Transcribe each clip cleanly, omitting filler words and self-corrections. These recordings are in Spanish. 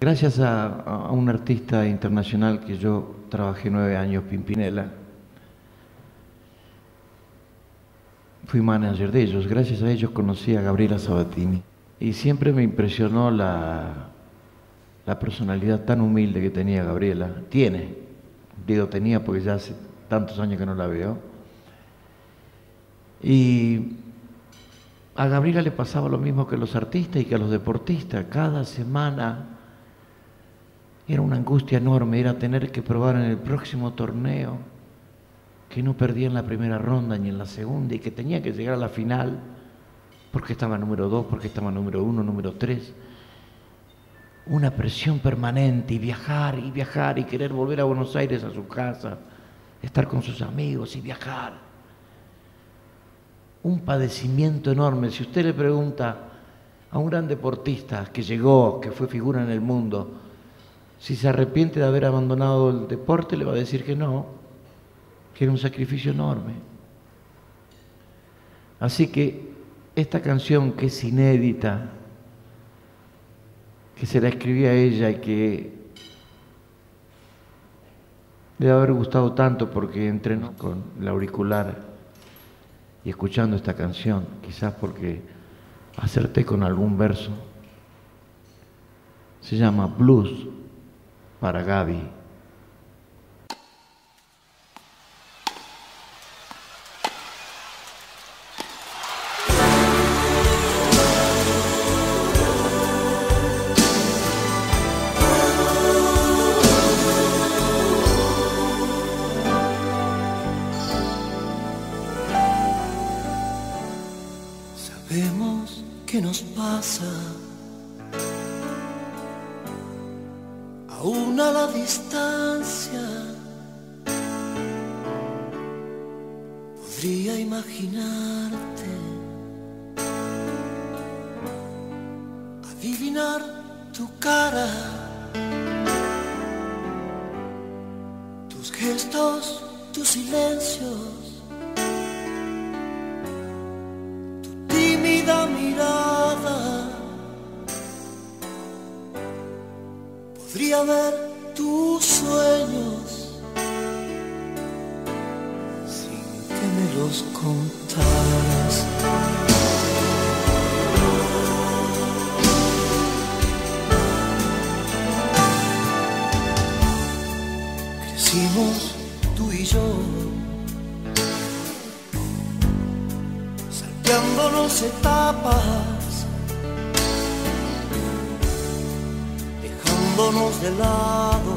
Gracias a un artista internacional que yo trabajé 9 años, Pimpinela, fui manager de ellos. Gracias a ellos conocí a Gabriela Sabatini. Y siempre me impresionó la personalidad tan humilde que tenía Gabriela. Tiene, digo tenía porque ya hace tantos años que no la veo. Y a Gabriela le pasaba lo mismo que a los artistas y que a los deportistas. Cada semana era una angustia enorme, era tener que probar en el próximo torneo que no perdía en la primera ronda ni en la segunda y que tenía que llegar a la final porque estaba número 2, porque estaba número 1, número 3. Una presión permanente y viajar y querer volver a Buenos Aires a su casa, estar con sus amigos y viajar. Un padecimiento enorme. Si usted le pregunta a un gran deportista que llegó, que fue figura en el mundo, si se arrepiente de haber abandonado el deporte, le va a decir que no, que era un sacrificio enorme. Así que esta canción, que es inédita, que se la escribí a ella y que le debe haber gustado tanto porque entrenó con el auricular y escuchando esta canción, quizás porque acerté con algún verso, se llama Blues para Gaby. Sabemos qué nos pasa, aún a la distancia. Podría imaginarte, adivinar tu cara, tus gestos, tus silencios, tu tímida mirada. Podría ver tus sueños sin que me los contaras. Crecimos tú y yo, salteándonos etapas, dejándonos de lado,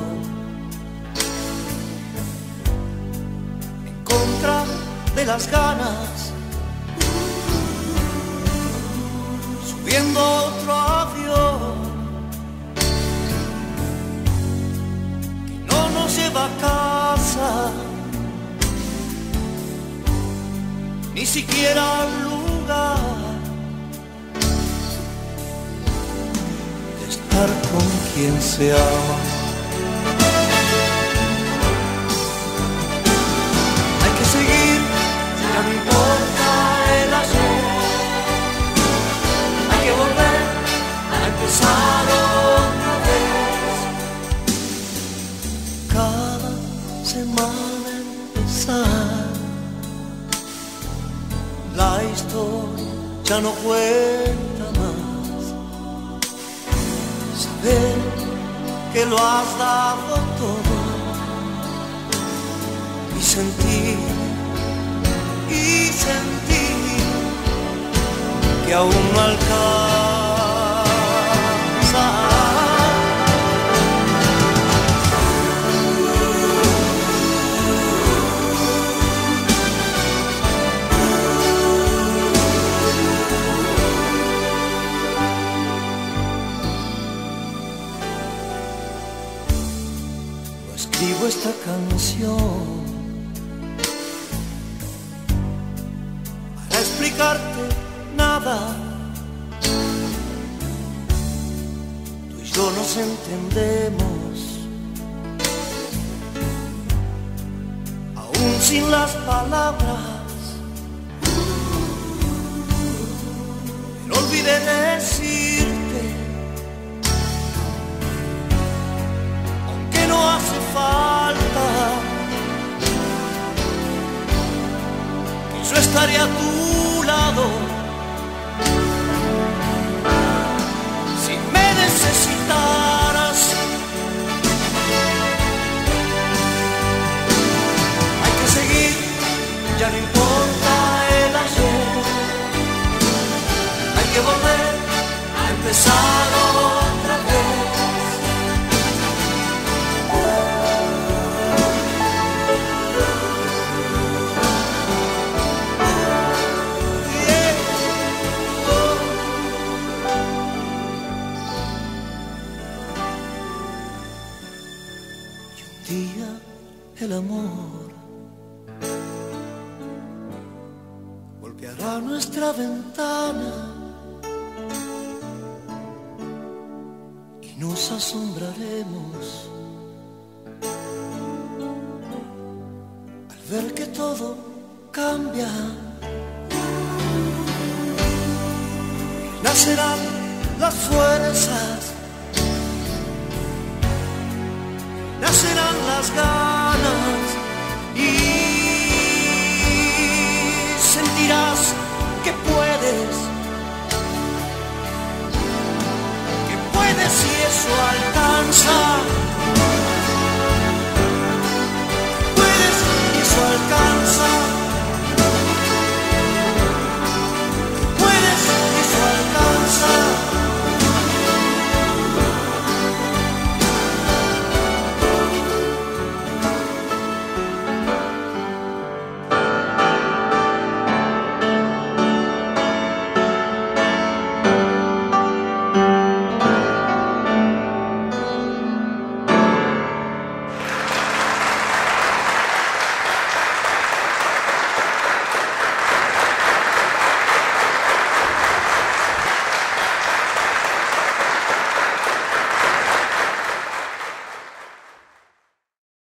en contra de las ganas, subiendo otro avión que no nos lleva a casa, ni siquiera al lugar de estar con quien se ama. Hay que seguir, ya no importa el ayer. Hay que volver a empezar otra vez. Cada semana empezar. La historia ya no cuenta más. Saber que lo has dado todo y sentir que aún no alcanza. Escribo esta canción para explicarte nada. Tú y yo nos entendemos, aún sin las palabras. Pero olvidé decirte estaré a tu lado. Si me necesitaras, hay que seguir, ya no importa el ayer. Hay que volver a empezar otra vez. El amor golpeará nuestra ventana y nos asombraremos al ver que todo cambia. Nacerán las fuerzas, nacerán las ganas